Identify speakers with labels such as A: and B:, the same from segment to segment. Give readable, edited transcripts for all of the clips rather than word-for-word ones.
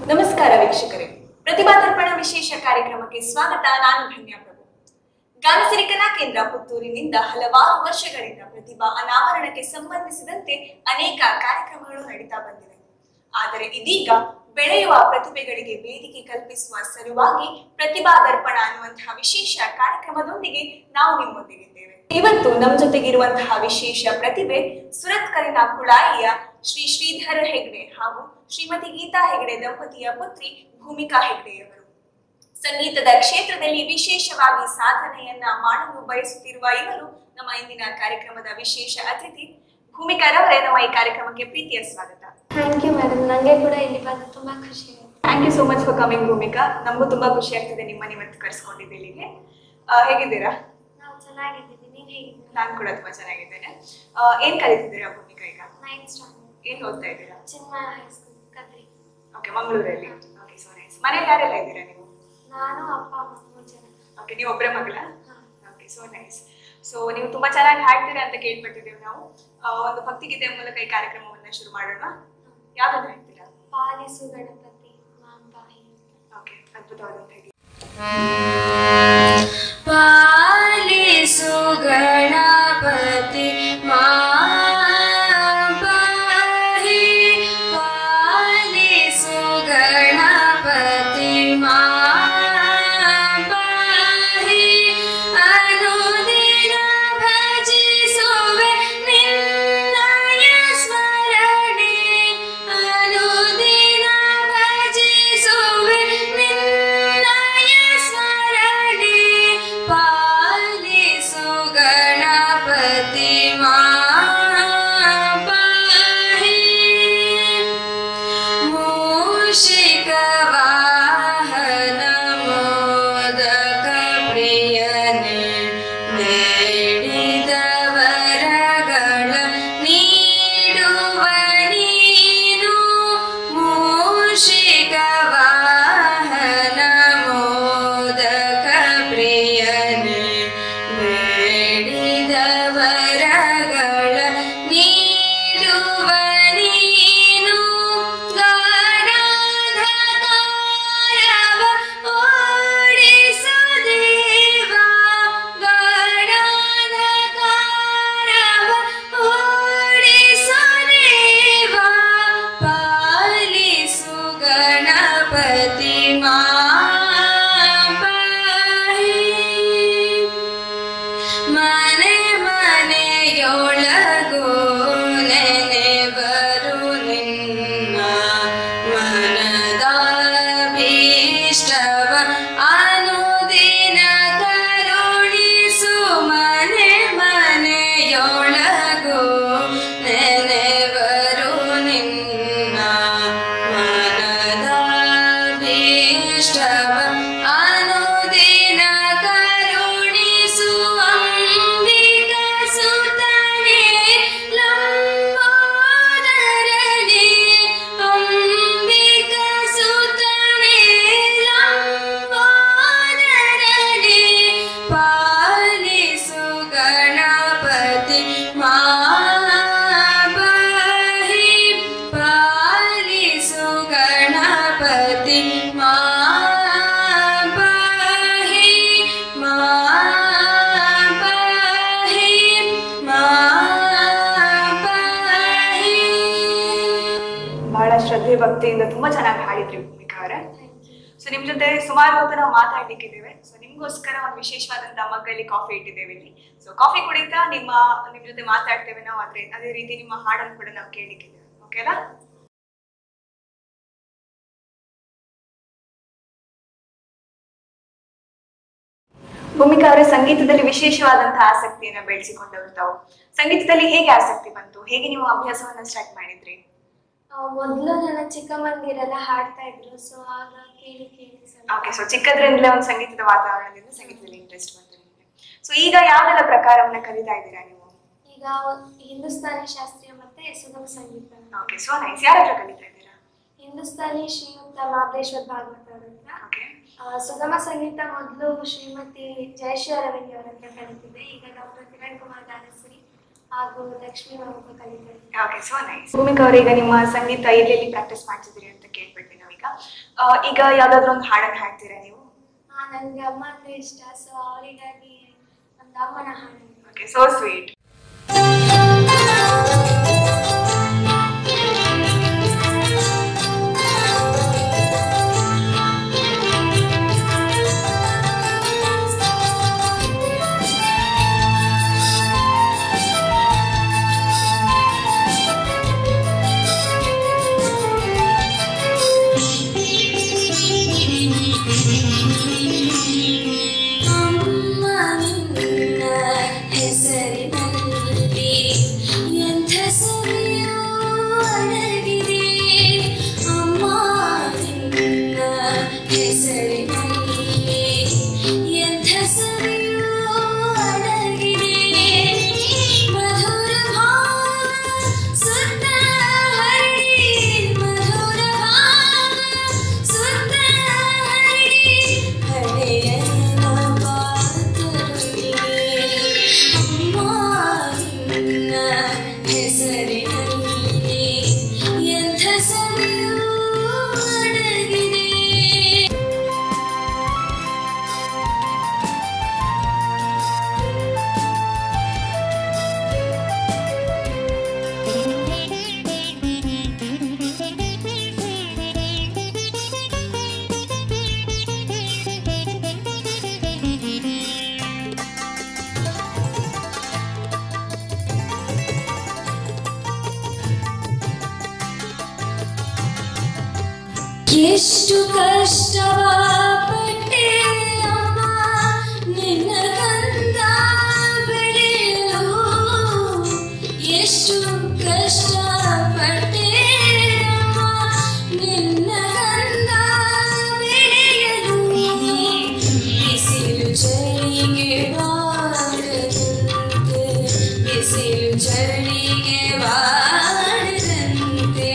A: ನಮಸ್ಕಾರ ವೀಕ್ಷಕರೇ, ಪ್ರತಿಭಾ ದರ್ಪಣ ವಿಶೇಷ ಕಾರ್ಯಕ್ರಮಕ್ಕೆ ಸ್ವಾಗತ. ನಾನು ಧನ್ಯ ಪ್ರಭು. ಗಾನಸಿರಿ ಕಲಾ ಕೇಂದ್ರ ಪುತ್ತೂರಿನಿಂದ ಹಲವಾರು ವರ್ಷಗಳಿಂದ ಪ್ರತಿಭಾ ಅನಾವರಣಕ್ಕೆ ಸಂಬಂಧಿಸಿದಂತೆ ಅನೇಕ ಕಾರ್ಯಕ್ರಮಗಳು ನಡೀತಾ ಬಂದಿವೆ. ಆದರೆ ಇದೀಗ ಬೆಳೆಯುವ ಪ್ರತಿಭೆಗಳಿಗೆ ವೇದಿಕೆ ಕಲ್ಪಿಸುವ ಸಲುವಾಗಿ ಪ್ರತಿಭಾ ದರ್ಪಣ ಅನ್ನುವಂತಹ ವಿಶೇಷ ಕಾರ್ಯಕ್ರಮದೊಂದಿಗೆ ನಾವು ನಿಮ್ಮೊಂದಿಗಿದ್ದೇವೆ. ಇವತ್ತು ನಮ್ಮ ಜೊತೆಗಿರುವಂತಹ ವಿಶೇಷ ಪ್ರತಿಭೆ ಸುರತ್ಕಲಿನ ಕುಳಾಯಿಯ ಶ್ರೀ ಶ್ರೀಧರ ಹೆಗ್ಡೆ ಹಾಗೂ ಶ್ರೀಮತಿ ಗೀತಾ ಹೆಗ್ಡೆ ದಂಪತಿಯ ಪುತ್ರಿ ಭೂಮಿಕಾ ಹೆಗ್ಡೆಯವರು. ಸಂಗೀತದ ಕ್ಷೇತ್ರದಲ್ಲಿ ವಿಶೇಷವಾಗಿ ಸಾಧನೆಯನ್ನ ಮಾಡಲು ಬಯಸುತ್ತಿರುವ ಇವರು ನಮ್ಮ ಇಂದಿನ ಕಾರ್ಯಕ್ರಮದ ವಿಶೇಷ ಅತಿಥಿ. ಭೂಮಿಕಾರವರೇ, ನಮ್ಮ ಈ ಕಾರ್ಯಕ್ರಮಕ್ಕೆ ಪ್ರೀತಿಯ ಸ್ವಾಗತ.
B: ಥ್ಯಾಂಕ್ ಯು ಮೇಡಮ್, ನನಗೆ ಕೂಡ ಇಲ್ಲಿ ಬಂದು ತುಂಬಾ ಖುಷಿ ಇದೆ.
A: Thank you so much for coming Bhoomika. ನಮಗೂ ತುಂಬಾ ಖುಷಿ ಆಗ್ತಿದೆ ನಿಮ್ಮನ್ನ ಇವತ್ತು ಕರೆಸ್ಕೊಂಡಿದ್ದೆ ಇಲ್ಲಿಗೆ. ಹೇಗಿದ್ದೀರಾ?
B: ನಾವು ಚೆನ್ನಾಗಿದ್ದೀವಿ, ನೀವು ಹೇಗಿದ್ದೀರಾ?
A: ನಾನು ಕೂಡ ತುಂಬಾ ಚೆನ್ನಾಗಿದ್ದೇನೆ. ಏನ್ ಕಲಿತಿದ್ದೀರಾ ಭೂಮಿಕಾ ಈಗ?
B: 9th standard.
A: ಏನ್ ಓದ್ತಾ ಇದ್ದೀರಾ?
B: ಚಿನ್ಮಯ ಹೈಸ್ಕೂಲ್ ಕದ್ರಿ.
A: ಓಕೆ, ಮಂಗಳೂರಲ್ಲಿ. Okay, so nice. ಮನೇಲಿ ಯಾರೆಲ್ಲ ಇದ್ದೀರಾ ನೀವು?
B: ನಾನು, ಅಪ್ಪ, ಅಮ್ಮ, 3 ಜನ.
A: ಓಕೆ, ನೀವು ಒಬ್ಬರೇ ಮಗಳ? Okay, so nice. ಸೊ ನೀವು ತುಂಬಾ ಚೆನ್ನಾಗಿ ಹಾಡ್ತೀರಾ ಅಂತ ಕೇಳ್ಪಟ್ಟಿದ್ದೇವೆ ನಾವು. ಒಂದು ಭಕ್ತಿಗೀತೆಯ ಮೂಲಕ ಈ ಕಾರ್ಯಕ್ರಮವನ್ನ ಶುರು ಮಾಡೋಣ. ಯಾವ್ದನ್ನ ಹಾಡ್ತೀರಾ?
B: ಪಾಲಿಸು ಗಣಪತಿ ಮಾಂ ಪಾಹಿ.
A: ಓಕೆ, ಅದ್ಭುತವಾದಂತ ಗೀತೆ.
B: ಪಾಲಿಸು ಗಣಪತಿ ಮಾಂ ಪಾಹಿ, ಪಾಲಿಸು ಗಣಪತಿ ಮಾಂ ಪಾಹಿ, ಅನುದಿನ ಭಜಿಸುವೆ ನಿನ್ನಯ ಸ್ಮರಣೆ, ಅನುದಿನ ಭಜಿಸುವೆ ನಿನ್ನಯ ಸ್ಮರಣೆ, ಪಾಲಿಸು ಗಣಪತಿ ಮಾಂ ಪಾಹಿ, ಮೂಷಿಕ ವಾಹನ ಮೋದಕ ಪ್ರಿಯನೇ, ಬೇಡಿದವರಗಳ ನೀಡುವ ನೀನು, ಮೂಷಿಕ ವಾಹನ ಮೋದಕ ಪ್ರಿಯನೇ, ಬೇಡಿದವರಗಳ ನೀಡುವ ನೀನು, ಗಾಢಾಂಧಕಾರವ ಓಡಿಸು ದೇವ, ಗಾಢಾಂಧಕಾರವ ಓಡಿಸು ದೇವ, ಪಾಲಿಸು ಗಣಪತಿ ಮಾಂ ಪಾಹಿ, ಮನೆ ಮನೆಯೊಳಗೂ ನೆನೆವರು ನಿನ್ನ ಮನದಾಭೀಷ್ಟವ ಅನುದಿನ ಕರುಣಿಸು, ಮನೆ ಮನೆಯೊಳಗೂ ನೆನೆವರು ನಿನ್ನ ಮನದಾಭೀಷ್ಟವ ಅನುದಿನ ಕರುಣಿಸು, ಅಂಬಿಕ ಸುತನೇ ಲಂಬೋದರನೇ, ಅಂಬಿಕ ಸುತನೇ ಲಂಬೋದರನೇ, ಪಾಲಿಸು ಗಣಪತಿ ಮಾಂ ಪಾಹಿ, ಪಾಲಿಸು ಗಣಪತಿ ಮಾಂ ಪಾಹಿ, ಮಾಂ ಪಾಹಿ, ಮಾಂ ಪಾಹಿ.
A: ಬಹಳ ಶ್ರದ್ಧೆ ಭಕ್ತಿಯಿಂದ ತುಂಬಾ ಚೆನ್ನಾಗಿ ಹಾಡಿದ್ರಿ ಭೂಮಿಕಾ ಅವರೇ. ಸೊ ನಿಮ್ ಜೊತೆ ಸುಮಾರು ಹೊತ್ತು ನಾವು ಮಾತಾಡ್ಲಿಕ್ಕಿದ್ದೇವೆ. ಸೊ ನಿಮ್ಗೋಸ್ಕರ ಒಂದು ವಿಶೇಷವಾದಂತಹ ಮಗ್ಗಲ್ಲಿ ಕಾಫಿ ಇಟ್ಟಿದ್ದೇವೆ ಇಲ್ಲಿ. ಸೊ ಕಾಫಿ ಕುಡಿತಾ ನಿಮ್ ಜೊತೆ ಮಾತಾಡ್ತೇವೆ ನಾವು. ಅದೇ ರೀತಿ ನಿಮ್ಮ ಹಾಡನ್ನು ಕೂಡ ನಾವು ಕೇಳಲಿಕ್ಕಿದ್ದೇವೆ. ಓಕೆನಾ? ಭೂಮಿಕಾ ಅವರೇ, ಸಂಗೀತದಲ್ಲಿ ವಿಶೇಷವಾದಂತಹ ಆಸಕ್ತಿಯನ್ನ ಬೆಳೆಸಿಕೊಂಡವರು ತಾವು. ಸಂಗೀತದಲ್ಲಿ ಹೇಗೆ ಆಸಕ್ತಿ ಬಂತು? ಹೇಗೆ ನೀವು ಅಭ್ಯಾಸವನ್ನ ಸ್ಟಾರ್ಟ್ ಮಾಡಿದ್ರಿ?
B: ಮೊದಲು ನನ್ನ ಚಿಕ್ಕಮ್ಮಂದಿರೆಲ್ಲ ಹಾಡ್ತಾ ಇದ್ರು, ಸೊ ಆಗ ಕೇಳಿ ಕೇಳಿ
A: ಓಕೆ, ಸೊ ಚಿಕ್ಕದ್ರಿಂದಲೇ ಒಂದು ಸಂಗೀತದ ವಾತಾವರಣದಿಂದ ಸಂಗೀತದಲ್ಲಿ ಇಂಟ್ರೆಸ್ಟ್ ಬಂತು ನಿಮಗೆ. ಸೊ ಈಗ ಯಾವೆಲ್ಲ ಪ್ರಕಾರವನ್ನ ಕಲಿತಾ ಇದ್ದೀರಾ ನೀವು?
B: ಈಗ ಹಿಂದೂಸ್ತಾನಿ ಶಾಸ್ತ್ರೀಯ ಮತ್ತೆ ಸುಗಮ ಸಂಗೀತ.
A: Okay, so nice. ಯಾರ ಹತ್ರ ಕಲಿತಾ ಇದ್ದೀರಾ?
B: ಹಿಂದೂಸ್ತಾನಿ ಶ್ರೀಯುಕ್ತ ಮಹಾಬಲೇಶ್ವರ್ ಭಾಗವತ ಅವರ ಹತ್ರ,
A: ಓಕೆ.
B: ಸುಗಮ ಸಂಗೀತ ಮೊದಲು ಶ್ರೀಮತಿ ಜಯಶ್ರೀ ಅರವಿಂದ್ ಅವರ ಹತ್ರ ಕಲಿತಿದ್ದೆ. ಈಗ ಡಾಕ್ಟರ್ ಕಿರಣ್ ಕುಮಾರ್ ದಾನಶ್ರೀ ಹಾಗೂ ಲಕ್ಷ್ಮೀ ಅವರು ಕಲಿತಾರೆ.
A: Okay, so nice. ಭೂಮಿಕಾ ಅವರೇ, ಈಗ ನಿಮ್ಮ ಸಂಗೀತ ಎಲ್ಲೆಲ್ಲಿ ಪ್ರಾಕ್ಟೀಸ್ ಮಾಡ್ತಿದ್ದೀರಿ ಅಂತ ಕೇಳ್ಬಿಟ್ವಿ ನಾವೀಗ. ಈಗ ಯಾವ್ದಾದ್ರು ಒಂದು ಹಾಡನ್ನು ಹಾಡ್ತೀರಾ ನೀವು?
B: ನನಗೆ ಅಮ್ಮ ಅಂದ್ರೆ ಇಷ್ಟ, ಸೊ ಅವರಿಗಾಗಿ ಒಂದು ಅಮ್ಮನ ಹಾಡು.
A: Okay, so sweet.
B: ಎಷ್ಟು ಕಷ್ಟವ ಪಟ್ಟೆ ಅಮ್ಮ ನಿನ್ನ ಕಂದ ಬೆಳೆಯಲು, ಎಷ್ಟು ಕಷ್ಟ ಪಟ್ಟೆ ಅಮ್ಮ ನಿನ್ನ ಕಂದ ಬೆಳೆಯಲು, ಬಿಸಿಲು ಚಳಿಗೆ ಬಾರದಂತೆ, ಬಿಸಿಲು ಚಳಿಗೆ ಬಾರದಂತೆ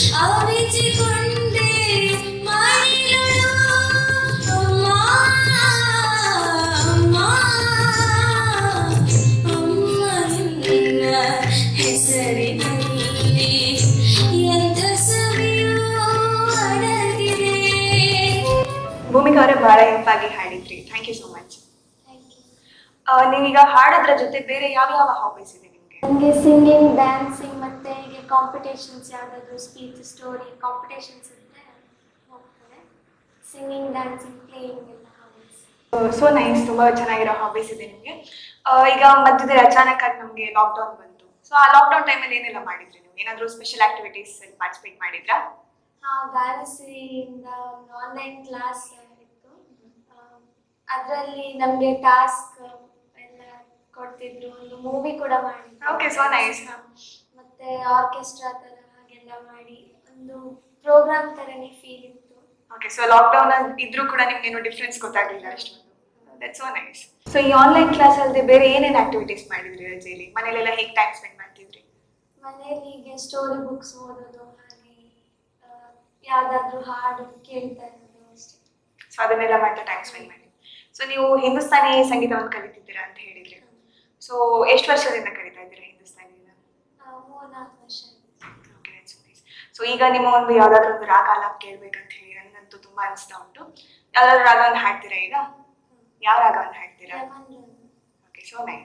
B: ಅವಿಚಿಕೊಂಡೆ ಮಾಡಿದಳು ಅಮ್ಮ, ಅಮ್ಮ, ಅಮ್ಮ ನಿನ್ನ ಹೆಸರಿನಲ್ಲಿ ಎಂಥ ಸವಿಯೂ ಅಡಗಿದೆ.
A: ಭೂಮಿಕಾ ಅವರೇ, ಬಹಳ ಇಂಪಾಗಿ ಹಾಡಿದ್ರಿ. Thank you so much. ನೀವೀಗ ಹಾಡೋದ್ರ ಜೊತೆ ಬೇರೆ ಯಾವ ಯಾವ ಹಾಬೀಸ್ ಇದೆ ನಿಮಗೆ?
B: ನನಗೆ ಸಿಂಗಿಂಗ್, ಡ್ಯಾನ್ಸಿಂಗ್, ಮತ್ತೆ ಹೀಗೆ ಕಾಂಪಿಟೇಷನ್ಸ್, ಯಾವುದಾದ್ರೂ ಸ್ಪೀಚ್, ಸ್ಟೋರಿ ಕಾಂಪಿಟೇಷನ್ಸ್ ಇದ್ದರೆ ಹೋಗ್ತಾರೆ. ಸಿಂಗಿಂಗ್, ಡ್ಯಾನ್ಸಿಂಗ್, ಪ್ಲೇಯಿಂಗ್ ಎಲ್ಲ ಹಾಬೀಸ್.
A: ಸೋ ನೈಸ್, ತುಂಬ ಚೆನ್ನಾಗಿರೋ ಹಾಬೀಸ್ ಇದೆ ನಿಮಗೆ. ಈಗ ಮಧ್ಯದಲ್ಲಿ ಅಚಾನಕ್ ಆಗಿ ನಮಗೆ ಲಾಕ್ಡೌನ್ ಬಂತು. ಸೊ ಆ ಲಾಕ್ಡೌನ್ ಟೈಮಲ್ಲಿ ಏನೆಲ್ಲ ಮಾಡಿದ್ರಿ ನೀವು? ಏನಾದರೂ ಸ್ಪೆಷಲ್ ಆಕ್ಟಿವಿಟೀಸ್ ಪಾರ್ಟಿಸಿಪೇಟ್ ಮಾಡಿದ್ರಾ?
B: ಗಾನಶ್ರೀಯಿಂದ ಒಂದು ಆನ್ಲೈನ್ ಕ್ಲಾಸ್ ಇತ್ತು. ಅದರಲ್ಲಿ ನಮಗೆ ಟಾಸ್ಕ್ ಎಲ್ಲ ಕೊಡ್ತಿದ್ರು. ಒಂದು ಮೂವಿ ಕೂಡ ಮಾಡಿದ್ರು.
A: Okay, so nice.
B: ಮತ್ತೆ ಆರ್ಕೆಸ್ಟ್ರಾ ಥರ ಹಾಗೆಲ್ಲ ಮಾಡಿ ಒಂದು ಪ್ರೋಗ್ರಾಮ್ ಥರನೇ ಫೀಲ್ ಇತ್ತು.
A: ಓಕೆ, ಸೊ ಲಾಕ್ಡೌನ್ ಇದ್ರೂ ಕೂಡ ನಿಮ್ಗೆ ಏನೋ ಡಿಫ್ರೆನ್ಸ್ ಗೊತ್ತಾಗಲಿಲ್ಲ ಅಷ್ಟೊಂದು. That's so nice. ಸೊ ಈ ಆನ್ಲೈನ್ ಕ್ಲಾಸ್ ಅಲ್ಲದೆ ಬೇರೆ ಏನೇನು ಆಕ್ಟಿವಿಟೀಸ್ ಮಾಡಿದ್ರಿ ರಜೆಯಲ್ಲಿ? ಮನೇಲೆಲ್ಲ ಹೇಗೆ ಟೈಮ್ ಸ್ಪೆಂಡ್ ಮಾಡ್ತಿದ್ರಿ?
B: ಮನೆಯಲ್ಲಿ ಹೀಗೆ ಸ್ಟೋರಿ ಬುಕ್ಸ್ ಓದೋದು, ಹಾಗೆ ಯಾವುದಾದ್ರೂ ಹಾಡು ಕೇಳ್ತಾ ಇರೋದು ಅಷ್ಟೇ.
A: ಸೊ ಅದನ್ನೆಲ್ಲ ಮಾಡ್ತಾ ಟೈಮ್ ಸ್ಪೆಂಡ್ ಮಾಡಿ. ಸೊ ನೀವು ಹಿಂದೂಸ್ತಾನಿ ಸಂಗೀತವನ್ನು ಕಲಿತಿದ್ದೀರಾ ಅಂತ ಹೇಳಿದ್ರಿ. ಸೊ ಎಷ್ಟು ವರ್ಷದಿಂದ ಕಲಿತಾ ಇದ್ದೀರಾ ಹಿಂದೂಸ್ತಾನಿನ?
B: 3-4 ವರ್ಷ.
A: Okay, that's nice. ಸೊ ಈಗ ನಿಮ್ಮ ಒಂದು ಯಾವುದಾದ್ರೂ ಒಂದು ರಾಗ ಆಲಾಪ್ ಕೇಳಬೇಕಂತ ಹೇಳಿ ನನಗಂತೂ ತುಂಬ ಅನಿಸ್ತಾ ಉಂಟು. ಯಾವ್ದಾದ್ರು ರಾಗವನ್ನು ಹಾಡ್ತೀರಾ ಈಗ? ಯಾವ ರಾಗವನ್ನು ಹಾಡ್ತೀರಾ? Okay, so nice.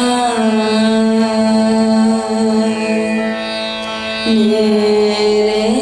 B: मेरे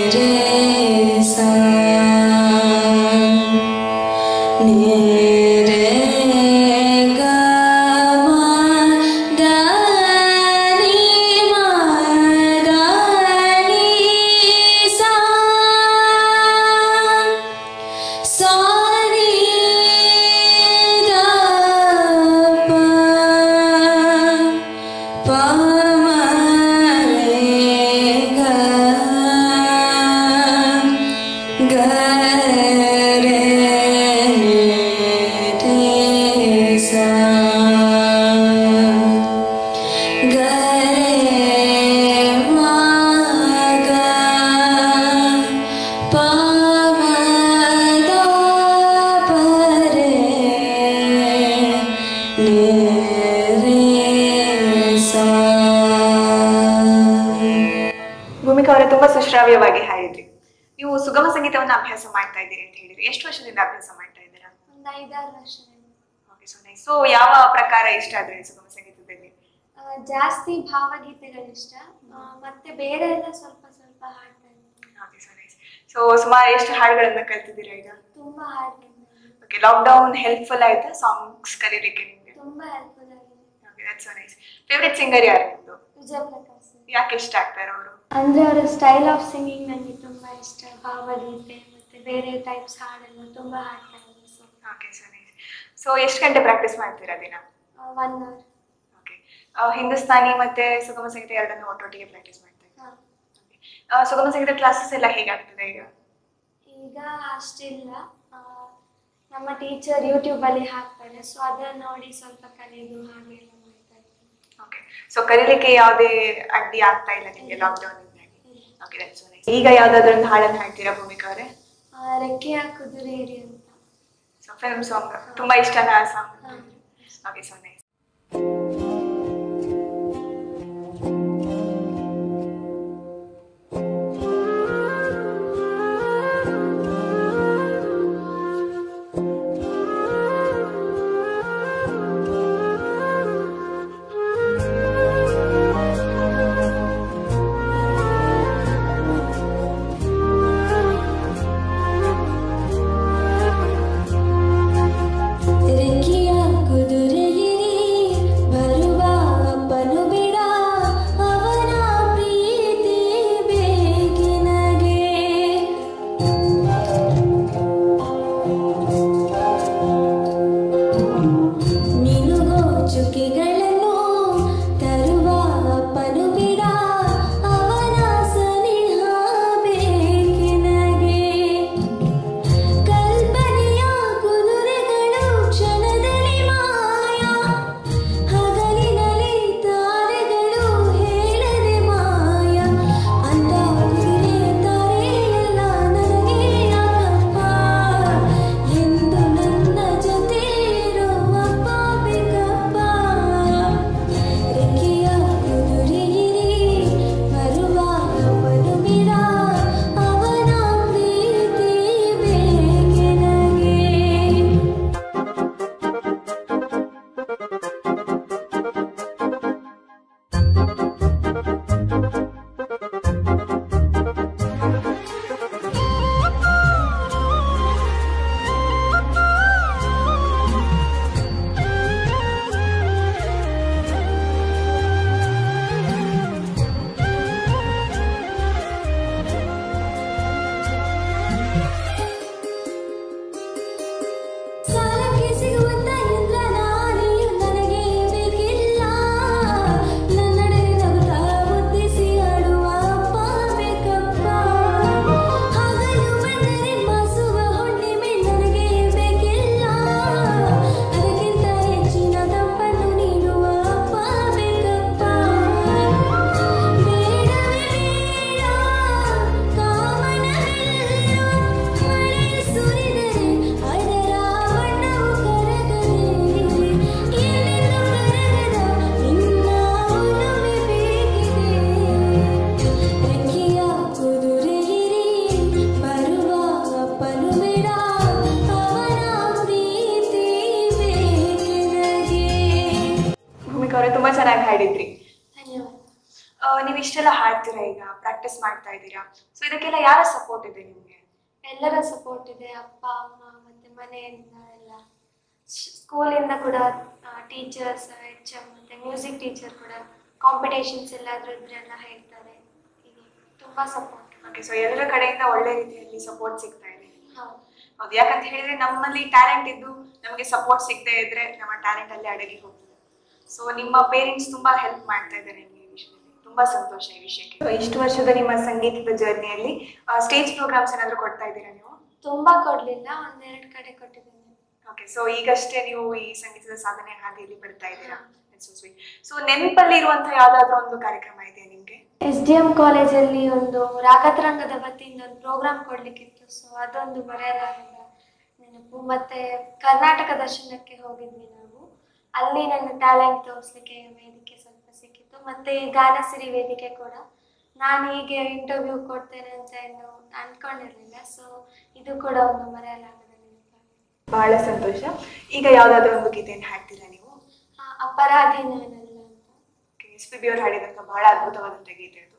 A: ಭೂಮಿಕಾ ಅವರೇ, ತುಂಬಾ ಸುಶ್ರಾವ್ಯವಾಗಿ ಹಾಡಿದ್ರಿ. ನೀವು ಸುಗಮ ಸಂಗೀತವನ್ನ ಅಭ್ಯಾಸ ಮಾಡ್ತಾ ಇದ್ದೀರಿ ಅಂತ ಹೇಳಿದ್ರಿ. ಎಷ್ಟು ವರ್ಷದಿಂದ ಅಭ್ಯಾಸ ಮಾಡ್ತಾ ಇದ್ದೀರಾ?
B: ಒಂದು 5-6 ವರ್ಷ.
A: Okay, so nice. ಸೊ ಯಾವ ಪ್ರಕಾರ ಇಷ್ಟ ಆದ್ರೆ ಸುಗಮ ಸಂಗೀತದಲ್ಲಿ?
B: ಜಾಸ್ತಿ ಭಾವಗೀತೆಗಳು ಇಷ್ಟ, ಮತ್ತೆ ಬೇರೆ ಎಲ್ಲ ಸ್ವಲ್ಪ ಸ್ವಲ್ಪ ಹಾಡ್ತಾ ಇದ್ದೀನಿ.
A: Okay, so nice. ಸೊ ಸುಮಾರು ಎಷ್ಟು ಹಾಡುಗಳನ್ನ ಕಲ್ತಿದ್ದೀರಾ ಈಗ?
B: ತುಂಬಾ ಹಾಡ್ತೀನಿ.
A: ಓಕೆ, ಲಾಕ್ಡೌನ್ ಹೆಲ್ಪ್ಫುಲ್ ಆಯ್ತಾ ಸಾಂಗ್ಸ್ ಕಲಿಲಿಕ್ಕೆ ನಿಮ್ಗೆ?
B: ತುಂಬಾ ಹೆಲ್ಪ್ಫುಲ್ ಆಗಿದೆ.
A: Okay, that's so nice. Favourite singer ಯಾರು ನಿಮ್ದು?
B: ವಿಜಯ್ ಪ್ರಕಾಶ್.
A: ಯಾಕೆ ಇಷ್ಟ ಆಗ್ತಾರೆ ಅವರು?
B: ಅಂದ್ರೆ ಅವರ ಸ್ಟೈಲ್ ಆಫ್ ಸಿಂಗಿಂಗ್ ನನಗೆ ತುಂಬಾ ಇಷ್ಟ. ಭಾವಗೀತೆ ಮತ್ತೆ ಬೇರೆ ಟೈಪ್ಸ್ ಹಾಡೆಲ್ಲ ತುಂಬಾ ಹಾಡ್ತಾ ಇದ್ದಾರೆ.
A: Okay, so nice. ಸೊ ಎಷ್ಟು ಗಂಟೆ ಪ್ರಾಕ್ಟೀಸ್ ಮಾಡ್ತೀರಾ ದಿನ?
B: 1 hour.
A: ಓಕೆ, ಹಿಂದೂಸ್ತಾನಿ ಮತ್ತೆ ಸುಗಮ ಸಂಗೀತ ಎರಡನ್ನೂ ಒಟ್ಟೊಟ್ಟಿಗೆ ಪ್ರಾಕ್ಟೀಸ್ ಮಾಡ್ತಾ ಇದ್ದೀರಾ? ಸುಗಮ ಸಂಗೀತ ಕ್ಲಾಸಸ್ ಎಲ್ಲ ಹೇಗಾಗ್ತದೆ ಈಗ?
B: ಈಗ ಅಷ್ಟಿಲ್ಲ, ನಮ್ಮ ಟೀಚರ್ ಯೂಟ್ಯೂಬ್ ಅಲ್ಲಿ ಹಾಕ್ತಾರೆ, ಸೊ ಅದನ್ನ ನೋಡಿ ಸ್ವಲ್ಪ ಕಲಿಯೋದು ಹಾಗೆಲ್ಲ ಮಾಡ್ತಾ ಇದ್ದೀನಿ.
A: ಓಕೆ, ಸೊ ಕಲೀಲಿಕ್ಕೆ ಯಾವುದೇ ಅಡ್ಡಿ ಆಗ್ತಾ ಇಲ್ಲ ನಿಮಗೆ ಲಾಕ್ಡೌನ್ ಇಂದಾಗಿ? Okay, that's so nice. ಈಗ ಯಾವ್ದಾದ್ರು ಒಂದು ಹಾಡನ್ನು ಹಾಡ್ತೀರಾ ಭೂಮಿಕಾ ಅವರೇ?
B: ರೆಕ್ಕೆಯ ಕುದುರೇರಿ ಅಂತ.
A: ಸೊ ಫಿಲ್ಮ್ ಸಾಂಗ್ ತುಂಬಾ ಇಷ್ಟನಾ ಆ ಸಾಂಗ್? Okay, so nice.
B: ಧನ್ಯವಾದ.
A: ನೀವು ಇಷ್ಟೆಲ್ಲ ಹಾಡ್ತೀರಾ, ಈಗ ಪ್ರಾಕ್ಟೀಸ್ ಮಾಡ್ತಾ ಇದ್ದೀರಾ, ಸೊ ಇದಕ್ಕೆಲ್ಲ ಯಾರ ಸಪೋರ್ಟ್ ಇದೆ ನಿಮಗೆ?
B: ಎಲ್ಲರ ಸಪೋರ್ಟ್ ಇದೆ, ಅಪ್ಪ ಅಮ್ಮ ಮತ್ತು ಮನೆಯಿಂದ ಎಲ್ಲ. ಸ್ಕೂಲಿಂದ ಕೂಡ ಟೀಚರ್ಸ್, HM ಮತ್ತು ಮ್ಯೂಸಿಕ್ ಟೀಚರ್ ಕೂಡ ಕಾಂಪಿಟೇಷನ್ಸ್ ಎಲ್ಲಾದರೂ ಇದ್ರೆಲ್ಲ ಹೇಳ್ತಾರೆ. ಹೀಗೆ ತುಂಬ ಸಪೋರ್ಟ್.
A: ಓಕೆ, ಸೊ ಎಲ್ಲರ ಕಡೆಯಿಂದ ಒಳ್ಳೆ ರೀತಿಯಲ್ಲಿ ಸಪೋರ್ಟ್ ಸಿಗ್ತಾ ಇದೆ.
B: ಹೌದು
A: ಹೌದು, ಯಾಕಂತ ಹೇಳಿದ್ರೆ ನಮ್ಮಲ್ಲಿ ಟ್ಯಾಲೆಂಟ್ ಇದ್ದು ನಮಗೆ ಸಪೋರ್ಟ್ ಸಿಗದೆ ಇದ್ರೆ ನಮ್ಮ ಟ್ಯಾಲೆಂಟ್ ಅಲ್ಲಿ ಅಡಗಿ ಹೋಗ್ತದೆ. ಸೊ ನಿಮ್ಮ ಪೇರೆಂಟ್ಸ್ ತುಂಬಾ ಹೆಲ್ಪ್ ಮಾಡ್ತಾ ಇದ್ದಾರೆ ನಿಮಗೆ ಈ ವಿಷಯದಲ್ಲಿ, ತುಂಬಾ ಸಂತೋಷ ಈ ವಿಷಯಕ್ಕೆ. ಇಷ್ಟು ವರ್ಷದ ನಿಮ್ಮ ಸಂಗೀತದ ಜರ್ನಿಯಲ್ಲಿ ಸ್ಟೇಜ್ ಪ್ರೋಗ್ರಾಮ್ಸ್ ಏನಾದ್ರು ಕೊಡ್ತಾ ಇದ್ದೀರಾ ನೀವು?
B: ತುಂಬಾ ಕೊಡ್ಲಿಲ್ಲ, 1-2 ಕಡೆ ಕೊಟ್ಟಿದ್ದೇನೆ.
A: ಓಕೆ, ಸೊ ಈಗಷ್ಟೇ ನೀವು ಈ ಸಂಗೀತದ ಸಾಧನೆ ಹಾದಿಯಲ್ಲಿ ಬರ್ತಾ ಇದ್ದೀರಾ. ಸೊ ನೆನಪಲ್ಲಿ ಇರುವಂತಹ ಯಾವ್ದಾದ್ರು ಒಂದು ಕಾರ್ಯಕ್ರಮ ಇದೆಯಾ ನಿಮ್ಗೆ?
B: SDM ಕಾಲೇಜಲ್ಲಿ ಒಂದು ರಾಗತರಂಗದ ವತಿಯಿಂದ ಒಂದು ಪ್ರೋಗ್ರಾಮ್ ಕೊಡ್ಲಿಕ್ಕಿತ್ತು. ಸೊ ಅದೊಂದು ಮರೆಯಲಾಗದ ನೆನಪು. ಮತ್ತೆ ಕರ್ನಾಟಕ ದರ್ಶನಕ್ಕೆ ಹೋಗಿದ್ವಿ ನಾವು, ಅಲ್ಲಿ ನನ್ನ ಟ್ಯಾಲೆಂಟ್ ತೋರಿಸ್ಲಿಕ್ಕೆ ವೇದಿಕೆ ಸ್ವಲ್ಪ ಸಿಕ್ಕಿತ್ತು. ಮತ್ತೆ ಈ ಗಾನಸಿರಿ ವೇದಿಕೆ ಕೂಡ ನಾನು ಹೀಗೆ ಇಂಟರ್ವ್ಯೂ ಕೊಡ್ತೇನೆ ಅಂತ ಏನು ಅನ್ಕೊಂಡಿರ್ಲಿಲ್ಲ. ಸೊ ಇದು ಕೂಡ ಒಂದು ಮರೆಯಲಾಗದ ನೆನಪು.
A: ಬಹಳ ಸಂತೋಷ. ಈಗ ಯಾವ್ದಾದ್ರು ಒಂದು ಗೀತೆಯನ್ನು ಹಾಡ್ತೀರಾ ನೀವು?
B: ಅಪರಾಧಿ ನಾನಲ್ಲ ಅಂತ.
A: SPB ಅವರು ಹಾಡಿದಂತ ಬಹಳ ಅದ್ಭುತವಾದಂತ ಗೀತೆ ಅದು.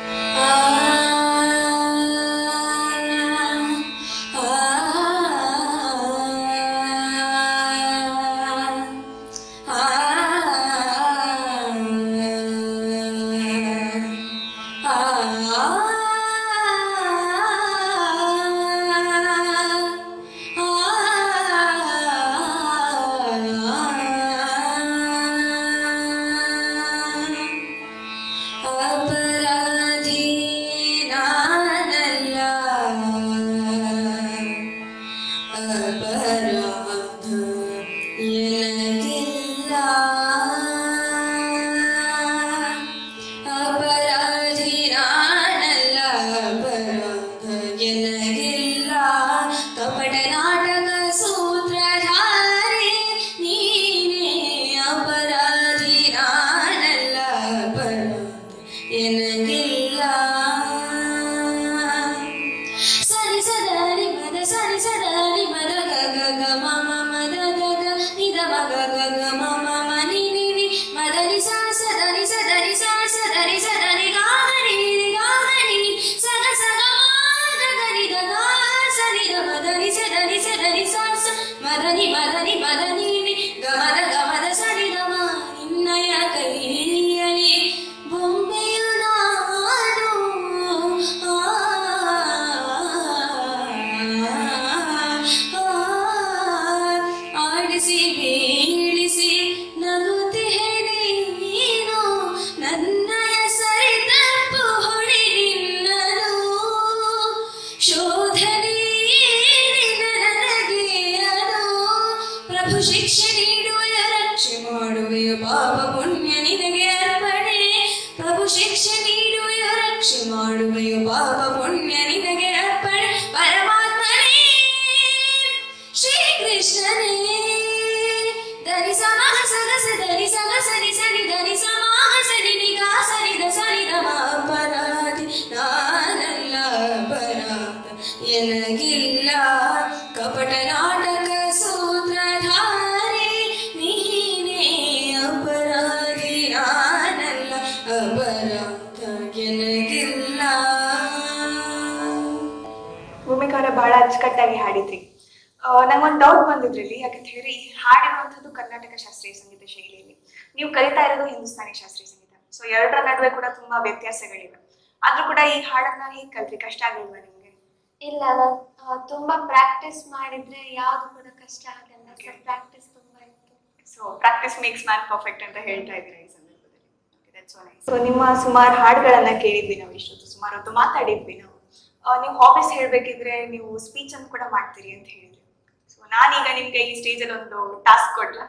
A: ಭೂಮಿಕಾ ಬಹಳ ಅಚ್ಚುಕಟ್ಟಾಗಿ ಹಾಡಿದ್ರಿ. ನಂಗೊಂದು ಡೌಟ್ ಬಂದಿದ್ರಲ್ಲಿ, ಯಾಕಂತ ಹೇಳಿ ಹಾಡಿರುವಂತದ್ದು ಕರ್ನಾಟಕ ಶಾಸ್ತ್ರೀಯ ಸಂಗೀತ ಶೈಲಿಯಲ್ಲಿ, ನೀವು ಕಲಿತಾ ಇರೋದು ಹಿಂದೂಸ್ತಾನಿ ಶಾಸ್ತ್ರೀಯ ಸಂಗೀತ. ಸೊ ಎರಡರ ನಡುವೆ ಕೂಡ ತುಂಬಾ ವ್ಯತ್ಯಾಸಗಳಿವೆ. ಆದ್ರೂ ಕೂಡ ಈ ಹಾಡನ್ನ ಹೇಗೆ ಕಲ್ತ್ರಿ? ಕಷ್ಟ ಆಗಿಲ್ವಾ ನಿಮ್ಗೆ?
B: ಇಲ್ಲ, ನಾನು ತುಂಬಾ ಪ್ರಾಕ್ಟೀಸ್ ಮಾಡಿದ್ರೆ ಯಾವ್ದು ಕೂಡ ಕಷ್ಟ ಆಗಲ್ಲ. ಪ್ರಾಕ್ಟೀಸ್ ತುಂಬಾ ಇತ್ತು.
A: So practice makes man perfect ಅಂತ ಹೇಳ್ತಾ ಇದ್ದೀರಾ ಈ ಸಂದರ್ಭದಲ್ಲಿ. ಸೊ ನಿಮ್ಮ ಸುಮಾರು ಹಾಡುಗಳನ್ನ ಕೇಳಿದ್ವಿ ನಾವು, ಇಷ್ಟೊತ್ತು ಸುಮಾರು ಹೊತ್ತು ಮಾತಾಡಿದ್ವಿ ನಾವು. ನೀವು ಹಾಬೀಸ್ ಹೇಳ್ಬೇಕಿದ್ರೆ ನೀವು ಸ್ಪೀಚ್ ಅನ್ನು ಕೂಡ ಮಾಡ್ತೀರಿ ಅಂತ ಹೇಳಿದ್ರಿ. ಸೊ ನಾನೀಗ ನಿಮ್ಗೆ ಈ ಸ್ಟೇಜ್ ಅಲ್ಲಿ ಒಂದು ಟಾಸ್ಕ್ ಕೊಡ್ಲಾ?